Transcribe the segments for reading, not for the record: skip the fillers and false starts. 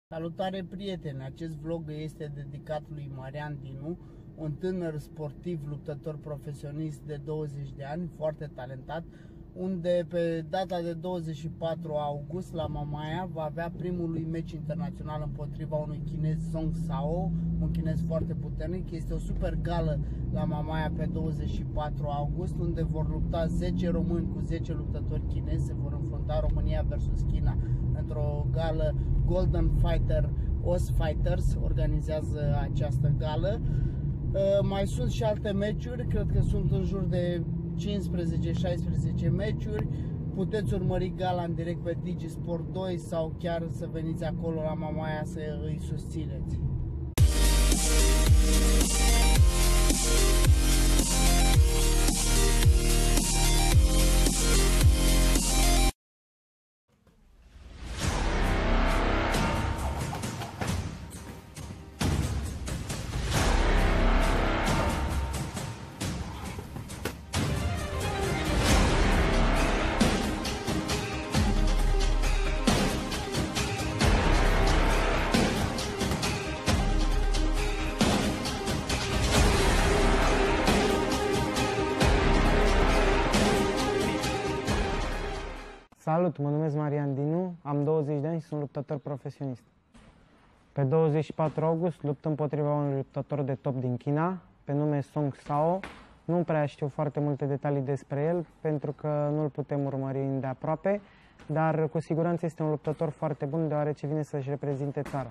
Salutare prieteni! Acest vlog este dedicat lui Marian Dinu, un tânăr sportiv, luptător profesionist de 20 de ani, foarte talentat, unde pe data de 24 august la Mamaia va avea primul lui meci internațional împotriva unui chinez, Song Sao, un chinez foarte puternic. Este o super gală la Mamaia pe 24 august, unde vor lupta 10 români cu 10 luptători chinezi, se vor înfrunta România versus China într-o gală. Golden Fighter Oz Fighters organizează această gală. Mai sunt și alte meciuri, cred că sunt în jur de 15-16 meciuri. Puteți urmări gala în direct pe Digisport 2 sau chiar să veniți acolo la Mamaia să îi susțineți. Salut, mă numesc Marian Dinu, am 20 de ani și sunt luptător profesionist. Pe 24 august lupt împotriva unui luptător de top din China, pe nume Song Sao. Nu prea știu foarte multe detalii despre el, pentru că nu-l putem urmări îndeaproape, dar cu siguranță este un luptător foarte bun, deoarece vine să-și reprezinte țara.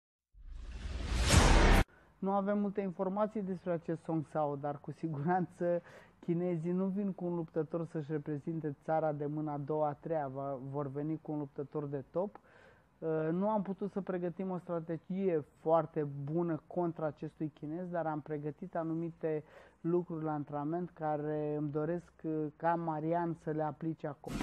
Nu avem multe informații despre acest Song Sao, dar cu siguranță chinezii nu vin cu un luptător să-și reprezinte țara de mâna a doua, a treia, vor veni cu un luptător de top. Nu am putut să pregătim o strategie foarte bună contra acestui chinez, dar am pregătit anumite lucruri la antrenament care îmi doresc ca Marian să le aplice acum.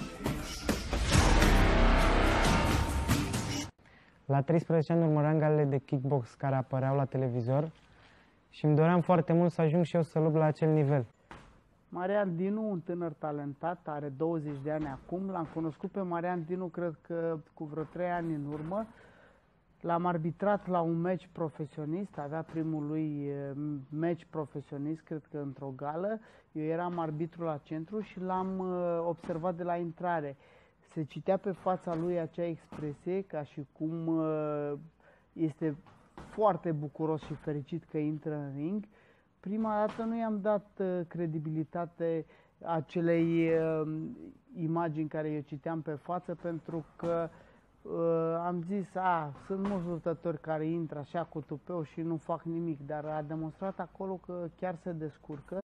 La 13 ani urmăream galele de kickbox care apăreau la televizor și îmi doream foarte mult să ajung și eu să lupt la acel nivel. Marian Dinu, un tânăr talentat, are 20 de ani acum. L-am cunoscut pe Marian Dinu, cred că cu vreo 3 ani în urmă. L-am arbitrat la un meci profesionist, avea primul lui meci profesionist, cred că într-o gală. Eu eram arbitru la centru și l-am observat de la intrare. Se citea pe fața lui acea expresie ca și cum este foarte bucuros și fericit că intră în ring. Prima dată nu i-am dat credibilitate acelei imagini care eu citeam pe față, pentru că am zis, sunt mulți luptători care intră așa cu tupeu și nu fac nimic, dar a demonstrat acolo că chiar se descurcă.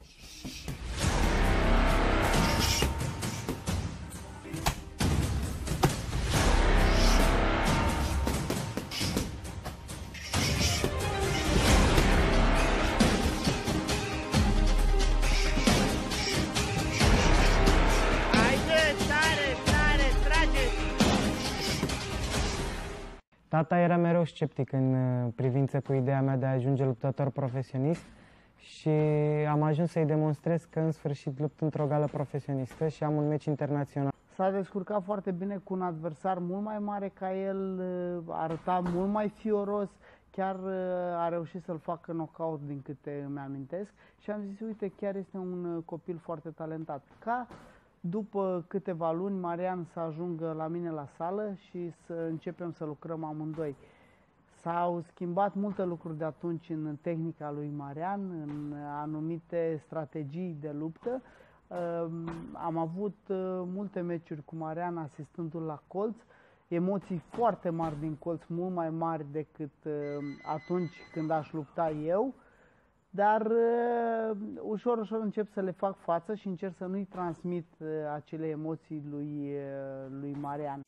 Tata era mereu sceptic în privință cu ideea mea de a ajunge luptător profesionist și am ajuns să-i demonstrez că în sfârșit lupt într-o gală profesionistă și am un meci internațional. S-a descurcat foarte bine cu un adversar mult mai mare ca el, arăta mult mai fioros, chiar a reușit să-l facă knockout din câte îmi amintesc și am zis, uite, chiar este un copil foarte talentat. După câteva luni, Marian să ajungă la mine la sală și să începem să lucrăm amândoi. S-au schimbat multe lucruri de atunci în tehnica lui Marian, în anumite strategii de luptă. Am avut multe meciuri cu Marian asistându-l la colț, emoții foarte mari din colț, mult mai mari decât atunci când aș lupta eu. Dar ușor, ușor încep să le fac față și încerc să nu-i transmit acele emoții lui Marian.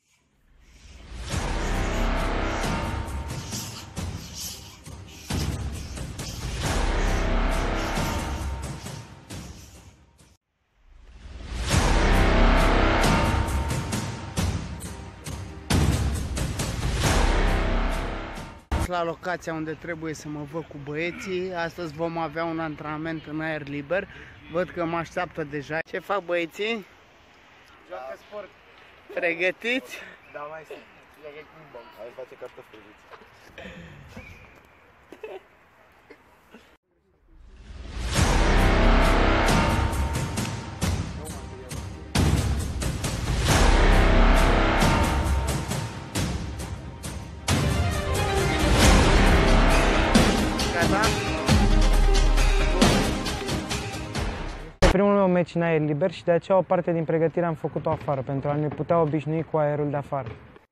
La locația unde trebuie să mă văd cu băieții. Astăzi vom avea un antrenament în aer liber. Văd că mă așteaptă deja. Ce fac băieții? Joacă sport. Pregătiți? Da, mai Hai face cartofi prăjiți. Primul meu meci în aer liber și de aceea o parte din pregătire am făcut-o afară, pentru a ne putea obișnui cu aerul de afară.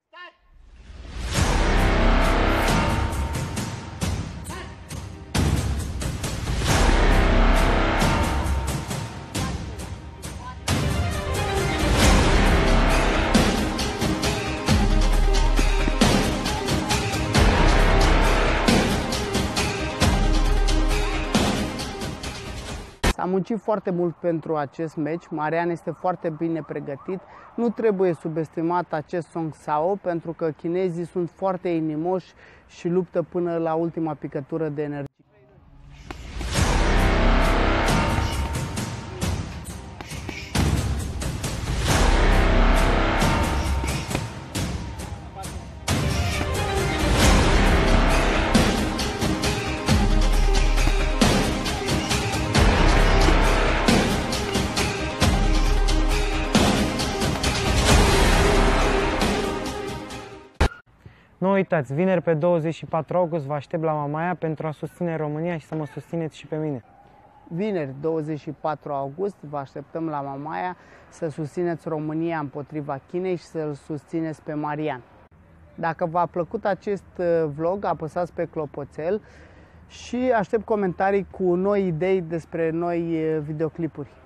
Am muncit foarte mult pentru acest meci, Marian este foarte bine pregătit. Nu trebuie subestimat acest Song Sao pentru că chinezii sunt foarte inimoși și luptă până la ultima picătură de energie. Nu uitați, vineri pe 24 august vă aștept la Mamaia pentru a susține România și să mă susțineți și pe mine. Vineri, 24 august, vă așteptăm la Mamaia să susțineți România împotriva Chinei și să-l susțineți pe Marian. Dacă v-a plăcut acest vlog, apăsați pe clopoțel și aștept comentarii cu noi idei despre noi videoclipuri.